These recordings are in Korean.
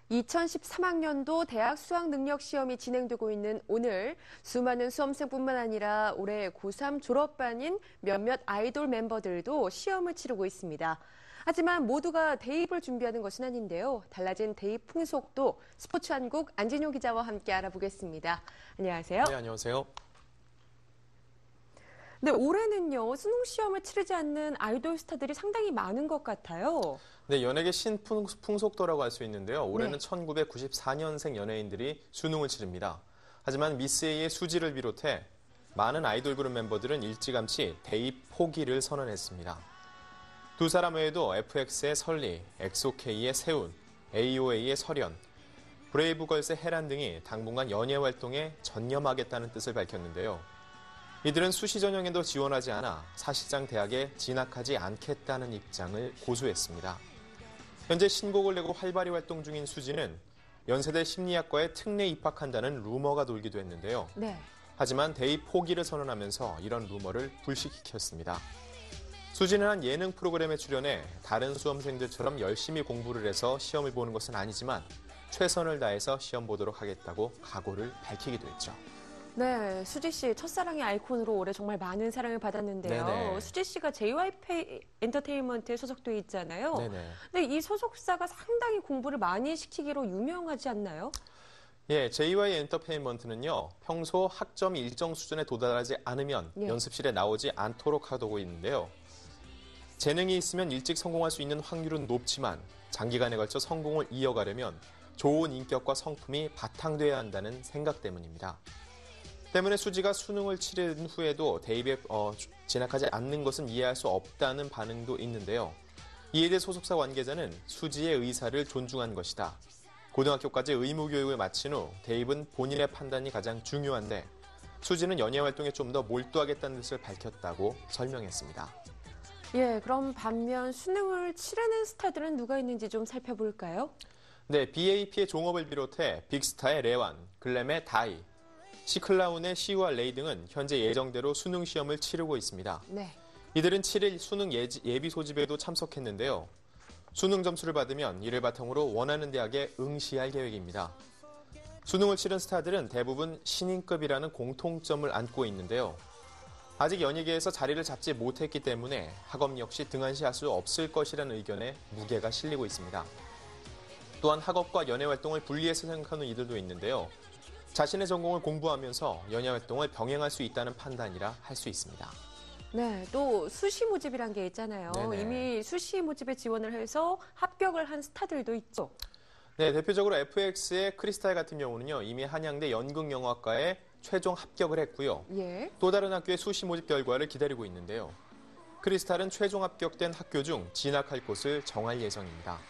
2013학년도 대학 수학 능력 시험이 진행되고 있는 오늘 수많은 수험생뿐만 아니라 올해 고3 졸업반인 몇몇 아이돌 멤버들도 시험을 치르고 있습니다. 하지만 모두가 대입을 준비하는 것은 아닌데요. 달라진 대입 풍속도 스포츠한국 안진용 기자와 함께 알아보겠습니다. 안녕하세요. 네, 안녕하세요. 네, 올해는요, 수능 시험을 치르지 않는 아이돌 스타들이 상당히 많은 것 같아요. 네, 연예계 신풍속도라고 할 수 있는데요. 올해는 네. 1994년생 연예인들이 수능을 치릅니다. 하지만 미스 A의 수지를 비롯해 많은 아이돌 그룹 멤버들은 일찌감치 대입 포기를 선언했습니다. 두 사람 외에도 FX의 설리, 엑소K의 세운, AOA의 설현, 브레이브걸스의 해란 등이 당분간 연예 활동에 전념하겠다는 뜻을 밝혔는데요. 이들은 수시 전형에도 지원하지 않아 사실상 대학에 진학하지 않겠다는 입장을 고수했습니다. 현재 신곡을 내고 활발히 활동 중인 수지는 연세대 심리학과에 특례 입학한다는 루머가 돌기도 했는데요. 네. 하지만 대입 포기를 선언하면서 이런 루머를 불식시켰습니다. 수지는 한 예능 프로그램에 출연해 다른 수험생들처럼 열심히 공부를 해서 시험을 보는 것은 아니지만 최선을 다해서 시험 보도록 하겠다고 각오를 밝히기도 했죠. 네, 수지 씨 첫사랑의 아이콘으로 올해 정말 많은 사랑을 받았는데요. 네네. 수지 씨가 JYP 엔터테인먼트에 소속돼 있잖아요. 네네. 근데 이 소속사가 상당히 공부를 많이 시키기로 유명하지 않나요? 예, JY 엔터테인먼트는요, 평소 학점이 일정 수준에 도달하지 않으면 예. 연습실에 나오지 않도록 하고 있는데요. 재능이 있으면 일찍 성공할 수 있는 확률은 높지만 장기간에 걸쳐 성공을 이어가려면 좋은 인격과 성품이 바탕돼야 한다는 생각 때문입니다. 때문에 수지가 수능을 치른 후에도 대입에 진학하지 않는 것은 이해할 수 없다는 반응도 있는데요. 이에 대해 소속사 관계자는 수지의 의사를 존중한 것이다. 고등학교까지 의무 교육을 마친 후 대입은 본인의 판단이 가장 중요한데 수지는 연예 활동에 좀 더 몰두하겠다는 뜻을 밝혔다고 설명했습니다. 예, 그럼 반면 수능을 치르는 스타들은 누가 있는지 좀 살펴볼까요? 네, BAP의 종업을 비롯해 빅스타의 레완, 글램의 다이, 시클라운의 시우와 레이 등은 현재 예정대로 수능 시험을 치르고 있습니다. 네. 이들은 7일 수능 예비 소집에도 참석했는데요. 수능 점수를 받으면 이를 바탕으로 원하는 대학에 응시할 계획입니다. 수능을 치른 스타들은 대부분 신인급이라는 공통점을 안고 있는데요. 아직 연예계에서 자리를 잡지 못했기 때문에 학업 역시 등한시할 수 없을 것이라는 의견에 무게가 실리고 있습니다. 또한 학업과 연예 활동을 분리해서 생각하는 이들도 있는데요. 자신의 전공을 공부하면서 연예 활동을 병행할 수 있다는 판단이라 할 수 있습니다. 네, 또 수시 모집이란 게 있잖아요. 네네. 이미 수시 모집에 지원을 해서 합격을 한 스타들도 있죠. 네, 대표적으로 FX의 크리스탈 같은 경우는요, 이미 한양대 연극영화과에 최종 합격을 했고요. 예. 또 다른 학교의 수시 모집 결과를 기다리고 있는데요. 크리스탈은 최종 합격된 학교 중 진학할 곳을 정할 예정입니다.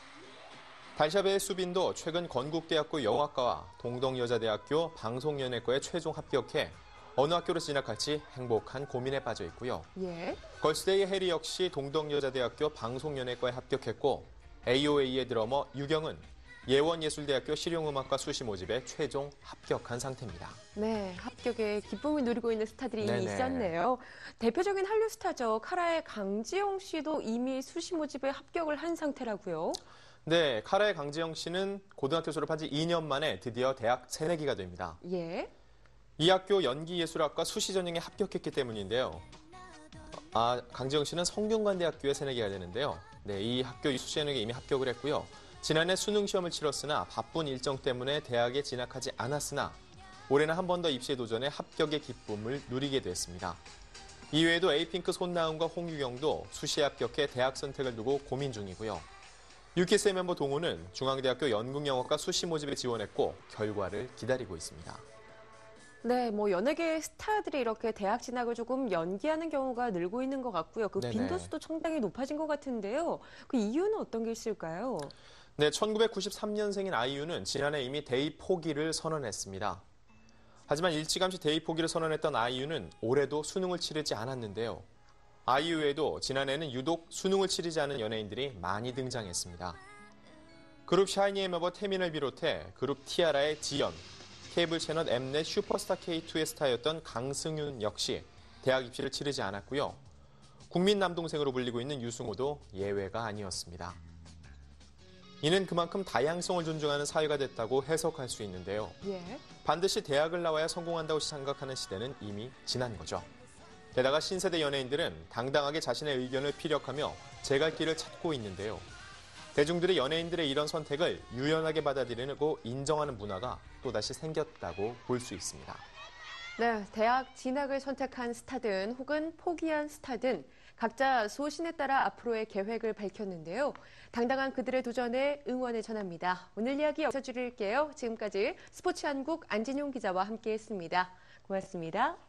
달샤베의 수빈도 최근 건국대학교 영화과와 동덕여자대학교 방송연예과에 최종 합격해 어느 학교로 진학할지 행복한 고민에 빠져 있고요. 예. 걸스데이의 해리 역시 동덕여자대학교 방송연예과에 합격했고 AOA의 드러머 유경은 예원예술대학교 실용음악과 수시 모집에 최종 합격한 상태입니다. 네, 합격의 기쁨을 누리고 있는 스타들이 이미 네네. 있었네요. 대표적인 한류 스타죠. 카라의 강지영 씨도 이미 수시 모집에 합격을 한 상태라고요. 네, 카라의 강지영 씨는 고등학교 졸업한 지 2년 만에 드디어 대학 새내기가 됩니다. 예. 이 학교 연기예술학과 수시 전형에 합격했기 때문인데요. 강지영 씨는 성균관대학교의 새내기가 되는데요. 네, 이 학교 수시 전형에 이미 합격을 했고요. 지난해 수능 시험을 치렀으나 바쁜 일정 때문에 대학에 진학하지 않았으나 올해는 한 번 더 입시에 도전해 합격의 기쁨을 누리게 됐습니다. 이외에도 에이핑크 손나은과 홍유경도 수시에 합격해 대학 선택을 두고 고민 중이고요. 유키스의 멤버 동호는 중앙대학교 연극영화과 수시 모집에 지원했고 결과를 기다리고 있습니다. 네, 뭐 연예계 스타들이 이렇게 대학 진학을 조금 연기하는 경우가 늘고 있는 것 같고요. 그 네네. 빈도수도 상당히 높아진 것 같은데요. 그 이유는 어떤 게 있을까요? 네, 1993년생인 아이유는 지난해 이미 대입 포기를 선언했습니다. 하지만 일찌감치 대입 포기를 선언했던 아이유는 올해도 수능을 치르지 않았는데요. 아이유 외에도 지난해는 유독 수능을 치르지 않은 연예인들이 많이 등장했습니다. 그룹 샤이니의 멤버 태민을 비롯해 그룹 티아라의 지연, 케이블 채널 엠넷 슈퍼스타 K2의 스타였던 강승윤 역시 대학 입시를 치르지 않았고요. 국민 남동생으로 불리고 있는 유승호도 예외가 아니었습니다. 이는 그만큼 다양성을 존중하는 사회가 됐다고 해석할 수 있는데요. 예. 반드시 대학을 나와야 성공한다고 생각하는 시대는 이미 지난 거죠. 게다가 신세대 연예인들은 당당하게 자신의 의견을 피력하며 제갈 길을 찾고 있는데요. 대중들이 연예인들의 이런 선택을 유연하게 받아들이고 인정하는 문화가 또다시 생겼다고 볼 수 있습니다. 네, 대학 진학을 선택한 스타든 혹은 포기한 스타든 각자 소신에 따라 앞으로의 계획을 밝혔는데요. 당당한 그들의 도전에 응원을 전합니다. 오늘 이야기 여기서 줄일게요. 지금까지 스포츠한국 안진용 기자와 함께했습니다. 고맙습니다.